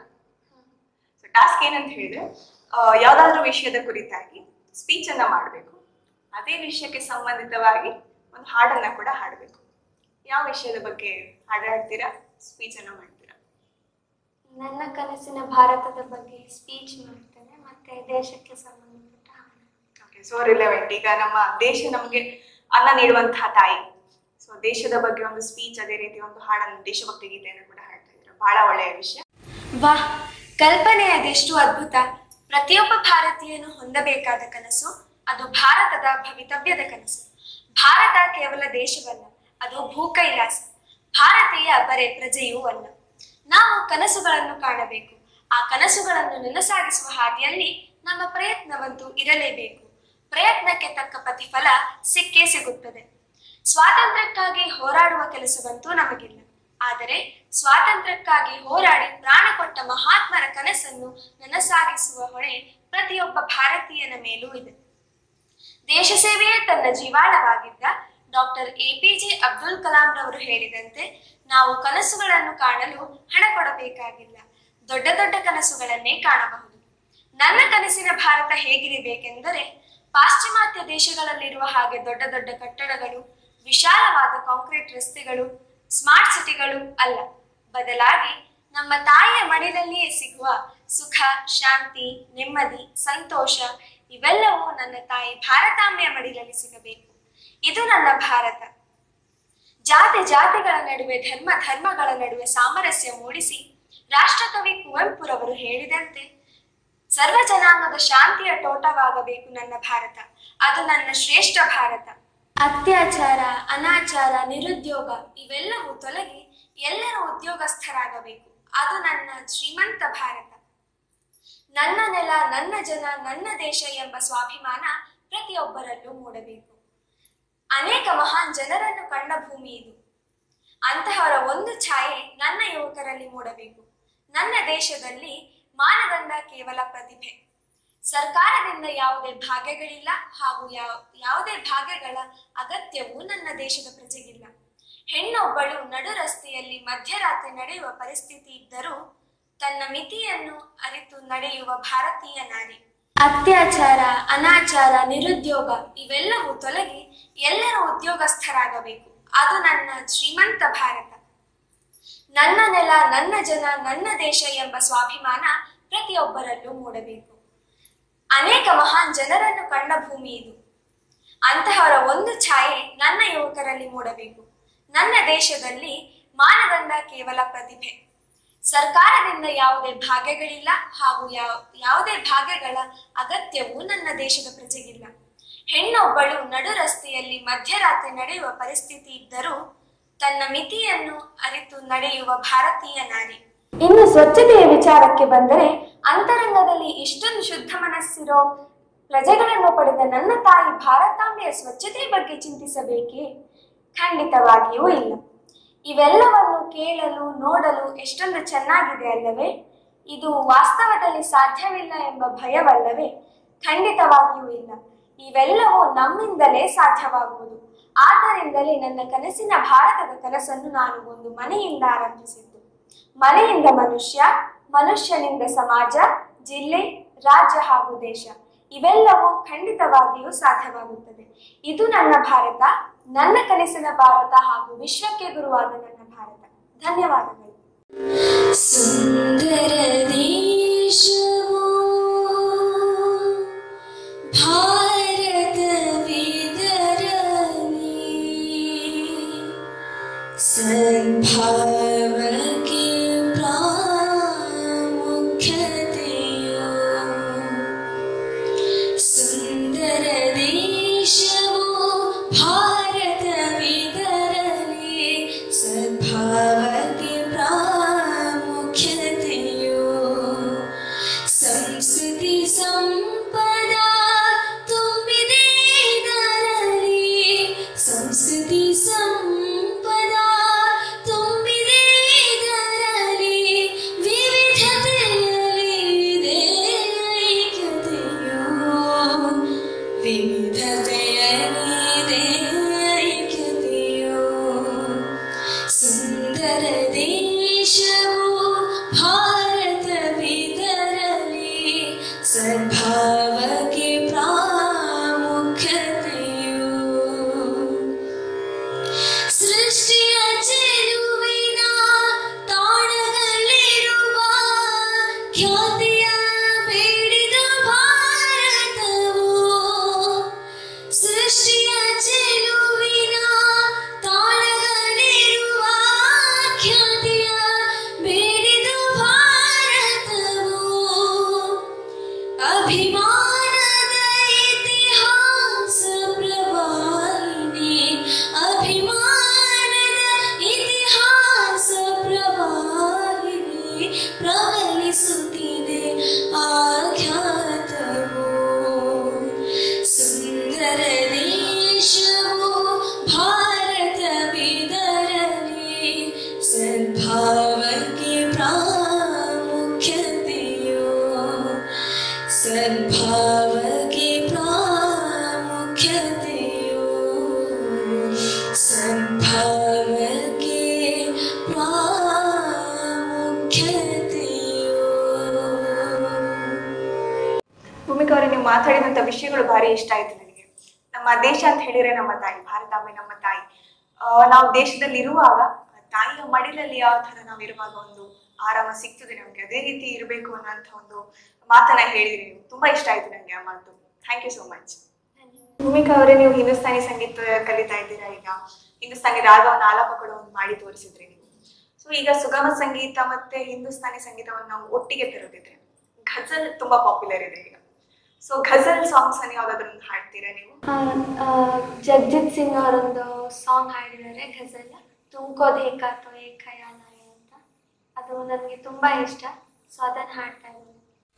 A: ಸೊ ಟಾಸ್ಕ್ ಏನಂತ ಹೇಳಿದ್ರೆ, ಯಾವ್ದಾದ್ರು ವಿಷಯದ ಕುರಿತಾಗಿ ಸ್ಪೀಚ್ ಅನ್ನ ಮಾಡ್ಬೇಕು, ಅದೇ ವಿಷಯಕ್ಕೆ ಸಂಬಂಧಿತವಾಗಿ ಒಂದು ಹಾಡನ್ನ ಕೂಡ ಹಾಡ್ಬೇಕು. ಯಾವ ವಿಷಯದ ಬಗ್ಗೆ ಹಾಡ್ತೀರಾ, ಸ್ಪೀಚ್ ಅನ್ನ ಮಾಡ್ತೀರಾ?
B: ನನ್ನ ಕನಸಿನ ಭಾರತದ ಬಗ್ಗೆ ಸ್ಪೀಚ್ ಮಾಡ್ತೇನೆ, ಮತ್ತೆ ದೇಶಕ್ಕೆ ಸಂಬಂಧಪಟ್ಟ ಹಾಡು.
A: Okay, so relevant. ಈಗ ನಮ್ಮ ದೇಶ ನಮ್ಗೆ ಅನ್ನ ನೀಡುವಂತಹ ತಾಯಿ. ಸೊ ದೇಶದ ಬಗ್ಗೆ ಒಂದು ಸ್ಪೀಚ್, ಅದೇ ರೀತಿ ಒಂದು ಹಾಡನ್ನು, ದೇಶಭಕ್ತಿ ಗೀತೆಯನ್ನು ಕೂಡ ಹಾಡ್ತಾ ಇದ್ರು. ಬಹಳ ಒಳ್ಳೆಯ ವಿಷಯ.
C: ವಾಹ್, ಕಲ್ಪನೆ ಅದೆಷ್ಟು ಅದ್ಭುತ. ಪ್ರತಿಯೊಬ್ಬ ಭಾರತೀಯನು ಹೊಂದಬೇಕಾದ ಕನಸು
B: ಅದು ಭಾರತದ ಭವಿತವ್ಯದ ಕನಸು. ಭಾರತ ಕೇವಲ ದೇಶವಲ್ಲ, ಅದು ಭೂಕೈಲಾಸ. ಭಾರತೀಯ ಬರೇ ಪ್ರಜೆಯೂ ಅಲ್ಲ. ನಾವು ಕನಸುಗಳನ್ನು ಕಾಣಬೇಕು. ಆ ಕನಸುಗಳನ್ನು ನನಸಾಗಿಸುವ ಹಾದಿಯಲ್ಲಿ ನಮ್ಮ ಪ್ರಯತ್ನವಂತೂ ಇರಲೇಬೇಕು. ಪ್ರಯತ್ನಕ್ಕೆ ತಕ್ಕ ಪ್ರತಿಫಲ ಸಿಕ್ಕೇ ಸಿಗುತ್ತದೆ. ಸ್ವಾತಂತ್ರ್ಯಕ್ಕಾಗಿ ಹೋರಾಡುವ ಕೆಲಸವಂತೂ ನಮಗಿಲ್ಲ. ಆದರೆ ಸ್ವಾತಂತ್ರ್ಯಕ್ಕಾಗಿ ಹೋರಾಡಿ ಪ್ರಾಣ ಕೊಟ್ಟ ಮಹಾತ್ಮರ ಕನಸನ್ನು ನನಸಾಗಿಸುವ ಹೊಣೆ ಪ್ರತಿಯೊಬ್ಬ ಭಾರತೀಯನ ಮೇಲೂ ಇದೆ. ದೇಶ ಸೇವೆಯೇ ತನ್ನ ಜೀವಾಳವಾಗಿದ್ದ ಡಾಕ್ಟರ್ APJ ಅಬ್ದುಲ್ ಕಲಾಂ ರವರು ಹೇಳಿದಂತೆ, ನಾವು ಕನಸುಗಳನ್ನು ಕಾಣಲು ಹಣ ಕೊಡಬೇಕಾಗಿಲ್ಲ, ದೊಡ್ಡ ದೊಡ್ಡ ಕನಸುಗಳನ್ನೇ ಕಾಣಬಹುದು. ನನ್ನ ಕನಸಿನ ಭಾರತ ಹೇಗಿರಬೇಕೆಂದರೆ, ಪಾಶ್ಚಿಮಾತ್ಯ ದೇಶಗಳಲ್ಲಿರುವ ಹಾಗೆ ದೊಡ್ಡ ದೊಡ್ಡ ಕಟ್ಟಡಗಳು, ವಿಶಾಲವಾದ ಕಾಂಕ್ರೀಟ್ ರಸ್ತೆಗಳು, ಸ್ಮಾರ್ಟ್ ಸಿಟಿಗಳು ಅಲ್ಲ. ಬದಲಾಗಿ ನಮ್ಮ ತಾಯಿಯ ಮಡಿಲಲ್ಲಿಯೇ ಸಿಗುವ ಸುಖ, ಶಾಂತಿ, ನೆಮ್ಮದಿ, ಸಂತೋಷ ಇವೆಲ್ಲವೂ ನನ್ನ ತಾಯಿ ಭಾರತಾಂಬೆಯ ಮಡಿಲಲ್ಲಿ ಸಿಗಬೇಕು. ಇದು ನನ್ನ ಭಾರತ. ಜಾತಿ ಜಾತಿಗಳ ನಡುವೆ, ಧರ್ಮ ಧರ್ಮಗಳ ನಡುವೆ ಸಾಮರಸ್ಯ ಮೂಡಿಸಿ ರಾಷ್ಟ್ರಕವಿ ಕುವೆಂಪುರವರು ಹೇಳಿದಂತೆ, ಸರ್ವ ಜನಾಂಗದ ಶಾಂತಿಯ ತೋಟವಾಗಬೇಕು ನನ್ನ ಭಾರತ. ಅದು ನನ್ನ ಶ್ರೇಷ್ಠ ಭಾರತ. ಅತ್ಯಾಚಾರ, ಅನಾಚಾರ, ನಿರುದ್ಯೋಗ ಇವೆಲ್ಲವೂ ತೊಲಗಿ ಎಲ್ಲರೂ ಉದ್ಯೋಗಸ್ಥರಾಗಬೇಕು. ಅದು ನನ್ನ ಶ್ರೀಮಂತ ಭಾರತ. ನನ್ನ ನೆಲ, ನನ್ನ ಜನ, ನನ್ನ ದೇಶ ಎಂಬ ಸ್ವಾಭಿಮಾನ ಪ್ರತಿಯೊಬ್ಬರಲ್ಲೂ ಮೂಡಬೇಕು. ಅನೇಕ ಮಹಾನ್ ಜನರನ್ನು ಕಂಡ ಭೂಮಿ ಇದು. ಅಂತಹವರ ಒಂದು ಛಾಯೆ ನನ್ನ ಯುವಕರಲ್ಲಿ ಮೂಡಬೇಕು. ನನ್ನ ದೇಶದಲ್ಲಿ ಮಾನದಂಡ ಕೇವಲ ಪ್ರತಿಭೆ. ಸರ್ಕಾರದಿಂದ ಯಾವುದೇ ಭಾಗ್ಯಗಳಿಲ್ಲ ಹಾಗೂ ಯಾವುದೇ ಭಾಗ್ಯಗಳ ಅಗತ್ಯವೂ ನನ್ನ ದೇಶದ ಪ್ರಜೆಗಿಲ್ಲ. ಹೆಣ್ಣೊಬ್ಬಳು ನಡು ರಸ್ತೆಯಲ್ಲಿ ಮಧ್ಯರಾತ್ರಿ ನಡೆಯುವ ಪರಿಸ್ಥಿತಿ ಇದ್ದರೂ ತನ್ನ ಮಿತಿಯನ್ನು ಅರಿತು ನಡೆಯುವ ಭಾರತೀಯ ನಾರಿ. ಅತ್ಯಾಚಾರ, ಅನಾಚಾರ, ನಿರುದ್ಯೋಗ ಇವೆಲ್ಲವೂ ತೊಲಗಿ ಎಲ್ಲರೂ ಉದ್ಯೋಗಸ್ಥರಾಗಬೇಕು. ಅದು ನನ್ನ ಶ್ರೀಮಂತ ಭಾರತ. ನನ್ನ ನೆಲ, ನನ್ನ ಜನ, ನನ್ನ ದೇಶ ಎಂಬ ಸ್ವಾಭಿಮಾನ ಪ್ರತಿಯೊಬ್ಬರಲ್ಲೂ ಮೂಡಬೇಕು. ಅನೇಕ ಮಹಾನ್ ಜನರನ್ನು ಕಂಡ ಭೂಮಿ ಇದು. ಅಂತಹವರ ಒಂದು ಛಾಯೆ ನನ್ನ ಯುವಕರಲ್ಲಿ ಮೂಡಬೇಕು. ನನ್ನ ದೇಶದಲ್ಲಿ ಮಾನದಂಡ ಕೇವಲ ಪ್ರತಿಭೆ. ಸರ್ಕಾರದಿಂದ ಯಾವುದೇ ಭಾಗ್ಯಗಳಿಲ್ಲ ಹಾಗೂ ಯಾವುದೇ ಭಾಗ್ಯಗಳ ಅಗತ್ಯವೂ ನನ್ನ ದೇಶದ ಪ್ರಜೆಗಿಲ್ಲ. ಹೆಣ್ಣೊಬ್ಬಳು ನಡು ರಸ್ತೆಯಲ್ಲಿ ಮಧ್ಯರಾತ್ರಿ ನಡೆಯುವ ಪರಿಸ್ಥಿತಿ ಇದ್ದರೂ ತನ್ನ ಮಿತಿಯನ್ನು ಅರಿತು ನಡೆಯುವ ಭಾರತೀಯ ನಾರಿ. ಇನ್ನು ಸ್ವಚ್ಛತೆಯ ವಿಚಾರಕ್ಕೆ ಬಂದರೆ, ಅಂತರಂಗದಲ್ಲಿ ಇಷ್ಟೊಂದು ಶುದ್ಧ ಮನಸ್ಸಿರೋ ಪ್ರಜೆಗಳನ್ನು ಪಡೆದ ನನ್ನ ತಾಯಿ ಭಾರತಾಂಬೆಯ ಸ್ವಚ್ಛತೆಯ ಬಗ್ಗೆ ಚಿಂತಿಸಬೇಕೇ? ಖಂಡಿತವಾಗಿಯೂ ಇಲ್ಲ. ಇವೆಲ್ಲವನ್ನು ಕೇಳಲು, ನೋಡಲು ಎಷ್ಟೊಂದು ಚೆನ್ನಾಗಿದೆ ಅಲ್ಲವೇ? ಇದು ವಾಸ್ತವದಲ್ಲಿ ಸಾಧ್ಯವಿಲ್ಲ ಎಂಬ ಭಯವಲ್ಲವೇ? ಖಂಡಿತವಾಗಿಯೂ ಇಲ್ಲ. ಇವೆಲ್ಲವೂ ನಮ್ಮಿಂದಲೇ ಸಾಧ್ಯವಾಗುವುದು. ಆದ್ದರಿಂದಲೇ ನನ್ನ ಕನಸಿನ ಭಾರತದ ಕನಸನ್ನು ನಾನು ಒಂದು ಮನೆಯಿಂದ ಆರಂಭಿಸಿದ್ದು. ಮನೆಯಿಂದ ಮನುಷ್ಯ, ಮನುಷ್ಯನಿಂದ ಸಮಾಜ, ಜಿಲ್ಲೆ, ರಾಜ್ಯ ಹಾಗೂ ದೇಶ ಇವೆಲ್ಲವೂ ಖಂಡಿತವಾಗಿಯೂ ಸಾಧ್ಯವಾಗುತ್ತದೆ. ಇದು ನನ್ನ ಭಾರತ, ನನ್ನ ಕನಸಿನ ಭಾರತ ಹಾಗೂ ವಿಶ್ವಕ್ಕೆ ಗುರುವಾದ ನನ್ನ ಭಾರತ. ಧನ್ಯವಾದಗಳು. ಸುಂದರ ದೇಶವೋ ಭಾರತವಿದರಲಿ ಸದ್ಭಾವಕ್ಕೆ ಪ್ರಾಮುಖ್ಯತೆಯೋ. ಸುಂದರ ದೇಶವೋ ಭಾರತವಿದರಲಿ ಸದ್ಭಾವಕ್ಕೆ ಪ್ರಾಮುಖ್ಯತೆಯೋ. ಸಂಸ್ಕೃತಿ ಸಂಪದ ತುಂಬಿದೆ ಇದರಲ್ಲಿ. ಸಂಸ್ಕೃತಿ ಸಂಪದ ತುಂಬಿದೆ ಇದರಲ್ಲಿ. ವಿವಿಧತೆಯಲ್ಲಿ ಇದೆ ಐಕ್ಯತೆಯೋ. ವಿವಿಧತೆಯಲ್ಲಿ ಇದೆ ಐಕ್ಯತೆಯೋ. ಸುಂದರ ದೇಶವೋ ಭಾರತವಿದರಲಿ ಸದ್ಭಾವಕ್ಕೆ ಪ್ರಾಮುಖ್ಯತೆಯೋ. ಸೃಷ್ಟಿಯ
A: ಮಾತಾಡಿದಂತ ವಿಷಯಗಳು ಭಾರಿ ಇಷ್ಟ ಆಯ್ತು ನನಗೆ. ನಮ್ಮ ದೇಶ ಅಂತ ಹೇಳಿದ್ರೆ ನಮ್ಮ ತಾಯಿ, ಭಾರತಾಂಬೆ ನಮ್ಮ ತಾಯಿ. ನಾವು ದೇಶದಲ್ಲಿ ಇರುವಾಗ ತಾಯಿಯ ಮಡಿಲಲ್ಲಿ ಯಾವ ತರ ನಾವು ಇರುವಾಗ ಒಂದು ಆರಾಮ ಸಿಗ್ತದೆ ನಮ್ಗೆ, ಅದೇ ರೀತಿ ಇರಬೇಕು ಅನ್ನೋಂಥ ಒಂದು ಮಾತನ್ನ ಹೇಳಿದ್ರಿ ನೀವು. ತುಂಬಾ ಇಷ್ಟ ಆಯ್ತು ನನಗೆ ಆ ಮಾತು. Thank you so much. Bhoomika ಅವರೇ, ನೀವು ಹಿಂದೂಸ್ತಾನಿ ಸಂಗೀತ ಕಲಿತಾ ಇದ್ದೀರಾ ಈಗ. ಹಿಂದೂಸ್ತಾನಿ ರಾಗವನ್ನು ಆಲಾಪಗಳನ್ನು ಮಾಡಿ ತೋರಿಸಿದ್ರಿ ನೀವು. ಸೊ ಈಗ ಸುಗಮ ಸಂಗೀತ ಮತ್ತೆ ಹಿಂದೂಸ್ತಾನಿ ಸಂಗೀತವನ್ನು ನಾವು ಒಟ್ಟಿಗೆ ತರೋದಿದ್ರೆ, ಘಜಲ್ ತುಂಬಾ ಪಾಪ್ಯುಲರ್ ಇದೆ ಈಗ. ಸೊ ಘಜಲ್ ಸಾಂಗ್ಸ್ ಅನ್ನು ಯಾವ್ದಾದ್ರು ಒಂದು ಹಾಡ್ತೀರಾ ನೀವು?
B: ಜಗಜಿತ್ ಸಿಂಗ್ ಅವರೊಂದು ಸಾಂಗ್ ಹಾಡಿದ್ದಾರೆ ಘಜಲ್, ತುಮ್ಕೋ ದೇಖಾ ತೋ ಯೇ ಖಯಾಲ್ ಆಯಾ ಅಂತ. ಅದು ನನಗೆ ತುಂಬಾ ಇಷ್ಟ. ಸೊ ಅದನ್ನು ಹಾಡ್ತಾ ಇದ್ದೀನಿ.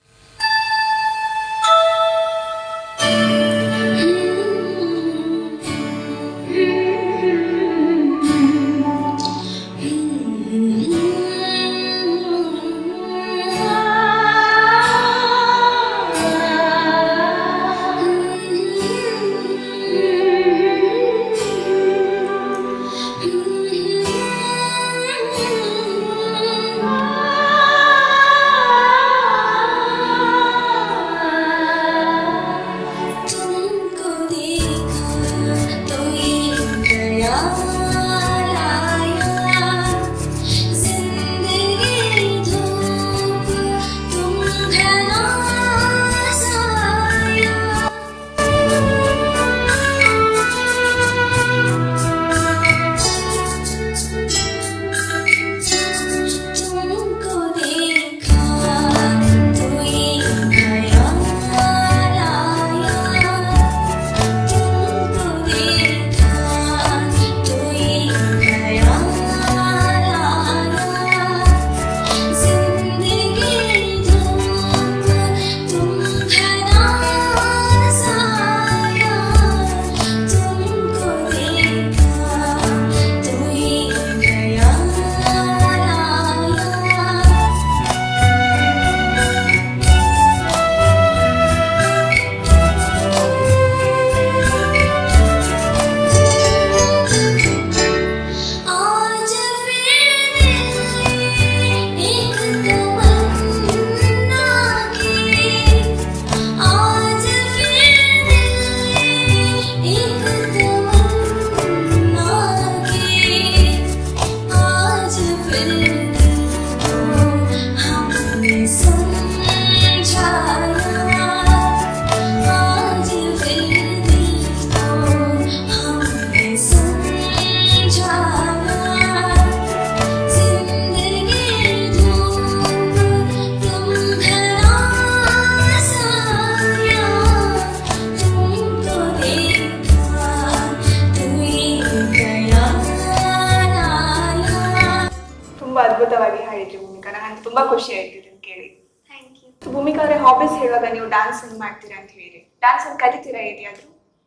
A: ಅದ್ಭುತವಾಗಿ ಹಾಡಿದ್ರಿ ಭೂಮಿಕಾ. ನಂಗೆ ತುಂಬಾ ಖುಷಿ ಆಯ್ತು ಇದನ್ನ ಕೇಳಿ.
B: Thank you.
A: ಭೂಮಿಕಾ ಅವರೇ, ಹಾಬೀಸ್ ಹೇಳುವಾಗ ನೀವು ಡ್ಯಾನ್ಸ್ ಮಾಡ್ತೀರಾ ಅಂತ ಹೇಳಿ, ಡ್ಯಾನ್ಸ್ ಅನ್ನು ಕಲಿತೀರಾ ಎಲ್ಲಿಯಾದ್ರೂ?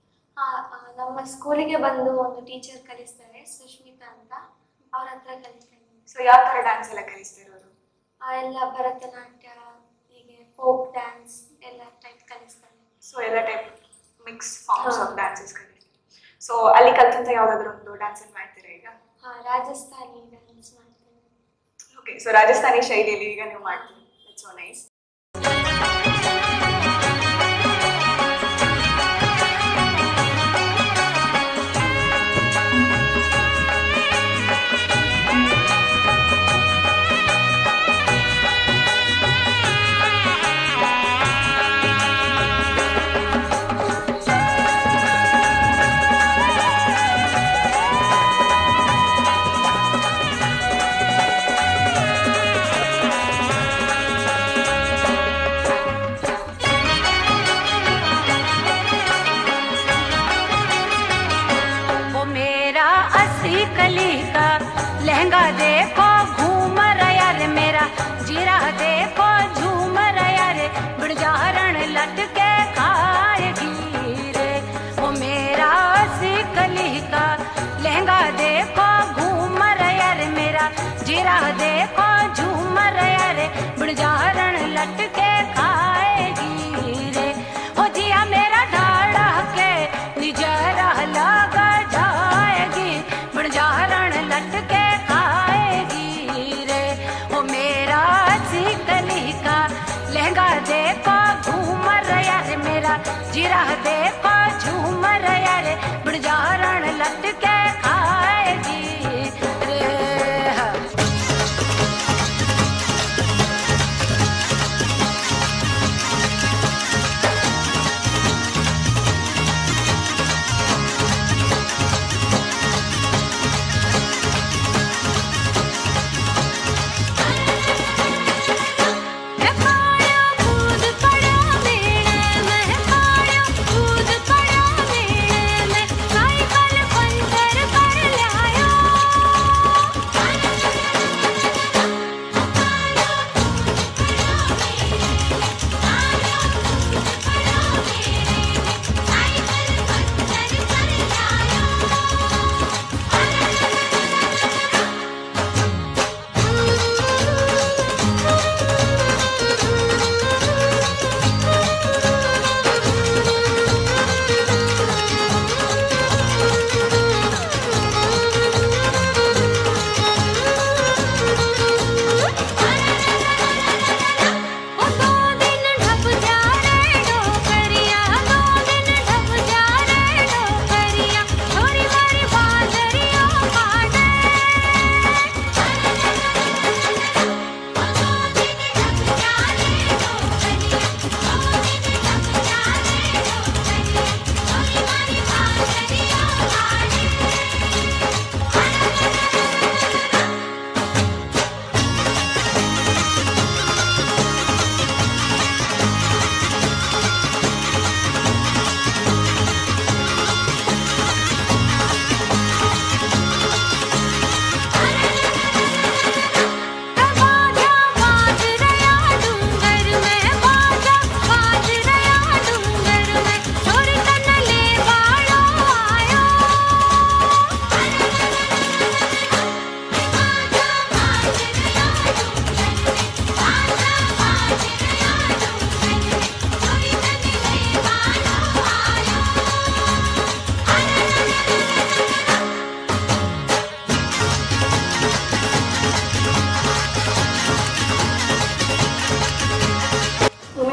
B: ನಮ್ಮ ಸ್ಕೂಲಿಗೆ ಬಂದು ಒಂದು ಟೀಚರ್ ಕಲಿಸ್ತಾರೆ, ಸುಷ್ಮಿತಾ ಅಂತ, ಅವ್ರ ಹತ್ರ ಕಲಿತೇನೆ.
A: ಸೊ ಯಾವ ತರ ಡ್ಯಾನ್ಸ್ ಎಲ್ಲ ಕಲಿಸ್ತಾರೆ ಅವರು?
B: ಎಲ್ಲ ಭರತನಾಟ್ಯ, ಹೀಗೆ ಫೋಕ್ ಡ್ಯಾನ್ಸ್ ಎಲ್ಲ ಟೈಪ್ ಕಲಿಸ್ತಾರೆ.
A: ಸೊ ಎಲ್ಲ type mix forms of dances ಕಲಿಸ್ತಾರೆ. ಸೊ ಅಲ್ಲಿ ಕಲ್ತಂತ ಯಾವ್ದಾದ್ರು ಒಂದು ಡ್ಯಾನ್ಸ್ ಅನ್ನು ಮಾಡ್ತೀರಾ ಈಗ?
B: ರಾಜಸ್ಥಾನಿ ಡ್ಯಾನ್ಸ್ ಮಾಡ್ತೇನೆ.
A: ಓಕೆ, ಸೊ ರಾಜಸ್ಥಾನಿ ಶೈಲಿಯಲ್ಲಿ ಈಗ ನೀವು ಮಾಡ್ತೀರಿ. That's so nice.
C: लहंगा देखो घूम रहा रे मेरा, जीरा देखो झूम रहा रे, बिड़जारण लटके खाएगी रे। वो मेरा सिकली का लहंगा देखो घूम रहा रे मेरा, जीरा देखो झूम रहा रे, बिड़जारण लटके खाएगी रे। ओ जिया मेरा ढाड़ा के निजरा लगा जाएगी, बिड़जारण लटके लहंगा देखो घूम रहा है मेरा,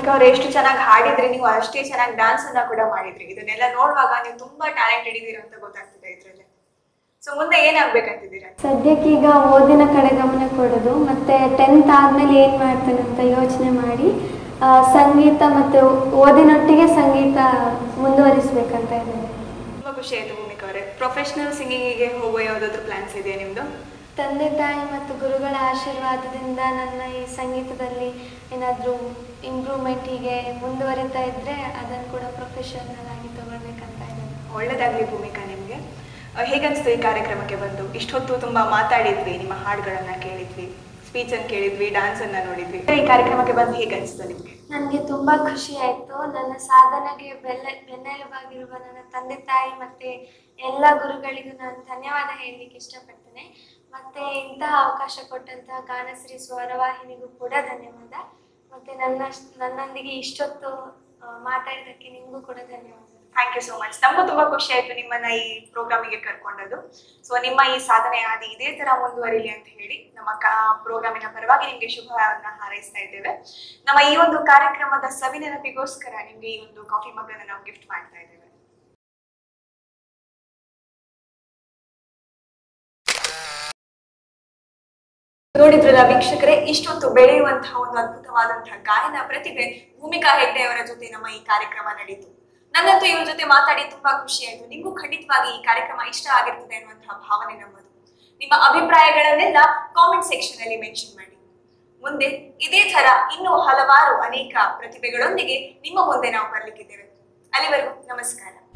A: ಭೂಮಿಕಾ ಅವ್ರೆ, ಎಷ್ಟು ಚೆನ್ನಾಗಿ ಹಾಡಿದ್ರಿ, ನೀವು ಅಷ್ಟೇ ಚೆನ್ನಾಗಿ ಡ್ಯಾನ್ಸ್ ಅನ್ನ ಕೂಡ ಮಾಡಿದ್ರಿ. ಇದನ್ನೆಲ್ಲ ನೋಡುವಾಗ ನೀವು ತುಂಬಾ ಟ್ಯಾಲೆಂಟೆಡ್ ಇದ್ದೀರಾ ಅಂತ ಗೊತ್ತಾಗ್ತಿದೆ ಇದ್ರಲ್ಲಿ. ಸೊ ಮುಂದೆ ಏನಾಗ್ಬೇಕಂತಿದ್ದೀರಾ?
B: ಸದ್ಯಕ್ಕೆ ಈಗ ಓದಿನ ಕಡೆ ಗಮನ ಕೊಡೋದು, ಮತ್ತೆ 10th ಆದ್ಮೇಲೆ ಏನ್ ಮಾಡ್ತೇನೆ ಅಂತ ಯೋಚನೆ ಮಾಡಿ ಸಂಗೀತ ಮತ್ತೆ ಓದಿನೊಟ್ಟಿಗೆ ಸಂಗೀತ ಮುಂದುವರಿಸ್ಬೇಕಂತ ಇದ್ದೇನೆ.
A: ತುಂಬಾ ಖುಷಿ ಆಯ್ತು ಭೂಮಿಕಾ ಅವರೇ. ಪ್ರೊಫೆಷನಲ್ ಸಿಂಗಿಂಗಿಗೆ ಹೋಗೋ ಯಾವುದಾದ್ರು ಪ್ಲಾನ್ಸ್ ಇದೆಯಾ ನಿಮ್ದು?
B: ತಂದೆ ತಾಯಿ ಮತ್ತು ಗುರುಗಳ ಆಶೀರ್ವಾದದಿಂದ ನನ್ನ ಈ ಸಂಗೀತದಲ್ಲಿ ಏನಾದರೂ ಇಂಪ್ರೂವ್ಮೆಂಟ್ ಹೀಗೆ ಮುಂದುವರಿತಾ ಇದ್ರೆ ಅದನ್ನು ಕೂಡ ಪ್ರೊಫೆಷನಲ್ ಆಗಿ ತಗೊಳ್ಬೇಕಂತ ಇದ್ದೇನೆ.
A: ಒಳ್ಳೇದಾಗ್ಲಿ ಭೂಮಿಕಾ ನಿಮ್ಗೆ. ಹೇಗನ್ಸ್ತು ಈ ಕಾರ್ಯಕ್ರಮಕ್ಕೆ ಬಂದು? ಇಷ್ಟೊತ್ತು ತುಂಬಾ ಮಾತಾಡಿದ್ವಿ, ನಿಮ್ಮ ಹಾಡುಗಳನ್ನ ಕೇಳಿದ್ವಿ, ಸ್ಪೀಚ್ ಅನ್ನು ಕೇಳಿದ್ವಿ, ಡ್ಯಾನ್ಸ್ ಅನ್ನ ನೋಡಿದ್ವಿ. ಈ ಕಾರ್ಯಕ್ರಮಕ್ಕೆ ಬಂದು ಹೇಗನ್ಸ್ತು ನಿಮ್ಗೆ?
B: ನನಗೆ ತುಂಬಾ ಖುಷಿ ಆಯ್ತು. ನನ್ನ ಸಾಧನೆಗೆ ಬೆನ್ನೆಲುಬಾಗಿರುವ ನನ್ನ ತಂದೆ ತಾಯಿ ಮತ್ತೆ ಎಲ್ಲ ಗುರುಗಳಿಗೂ ನಾನು ಧನ್ಯವಾದ ಹೇಳಲಿಕ್ಕೆ ಇಷ್ಟಪಡ್ತೇನೆ. ಮತ್ತೆ ಇಂತಹ ಅವಕಾಶ ಕೊಟ್ಟಂತಹ ಗಾನಶ್ರೀ ಸ್ವರವಾಹಿನಿಗೂ ಕೂಡ ಧನ್ಯವಾದ. ಮತ್ತೆ ನನ್ನೊಂದಿಗೆ ಇಷ್ಟೊತ್ತು ಮಾತಾಡಿದಕ್ಕೆ ನಿಮಗೂ ಕೂಡ ಧನ್ಯವಾದ.
A: Thank you so much. ನಮಗೂ ತುಂಬಾ ಖುಷಿ ಆಯ್ತು ನಿಮ್ಮನ್ನ ಈ ಪ್ರೋಗ್ರಾಮಿಗೆ ಕರ್ಕೊಂಡದ್ದು. ಸೊ ನಿಮ್ಮ ಈ ಸಾಧನೆ ಆದಿ ಇದೇ ತರ ಮುಂದುವರಿಲಿ ಅಂತ ಹೇಳಿ ನಮ್ಮ ಪ್ರೋಗ್ರಾಮಿನ ಪರವಾಗಿ ನಿಮ್ಗೆ ಶುಭವನ್ನ ಹಾರೈಸ್ತಾ ಇದ್ದೇವೆ. ನಮ್ಮ ಈ ಒಂದು ಕಾರ್ಯಕ್ರಮದ ಸವಿನೆನಪಿಗೋಸ್ಕರ ನಿಮ್ಗೆ ಈ ಒಂದು ಕಾಫಿ ಮಗ್ ಅನ್ನ ನಾವು ಗಿಫ್ಟ್ ಮಾಡ್ತಾ ಇದ್ದೇವೆ. ನೋಡಿದ್ರಲ್ಲ ವೀಕ್ಷಕರೇ, ಇಷ್ಟೊತ್ತು ಬೆಳೆಯುವಂತಹ ಒಂದು ಅದ್ಭುತವಾದಂತಹ ಗಾಯನ ಪ್ರತಿಭೆ ಭೂಮಿಕಾ ಹೆಗ್ಡೆ ಅವರ ಜೊತೆ ನಮ್ಮ ಈ ಕಾರ್ಯಕ್ರಮ ನಡೀತು. ನನ್ನಂತೂ ಇವ್ರ ಜೊತೆ ಮಾತಾಡಿ ತುಂಬಾ ಖುಷಿ ಆಯ್ತು. ನಿಮಗೂ ಖಂಡಿತವಾಗಿ ಈ ಕಾರ್ಯಕ್ರಮ ಇಷ್ಟ ಆಗಿರ್ತದೆ ಅನ್ನುವಂತಹ ಭಾವನೆ ನಮ್ಮದು. ನಿಮ್ಮ ಅಭಿಪ್ರಾಯಗಳನ್ನೆಲ್ಲ ಕಾಮೆಂಟ್ ಸೆಕ್ಷನ್ ಅಲ್ಲಿ ಮೆನ್ಷನ್ ಮಾಡಿ. ಮುಂದೆ ಇದೇ ತರ ಇನ್ನೂ ಹಲವಾರು ಅನೇಕ ಪ್ರತಿಭೆಗಳೊಂದಿಗೆ ನಿಮ್ಮ ಮುಂದೆ ನಾವು ಬರ್ಲಿಕ್ಕಿದ್ದೇವೆ. ಅಲ್ಲಿವರೆಗೂ ನಮಸ್ಕಾರ.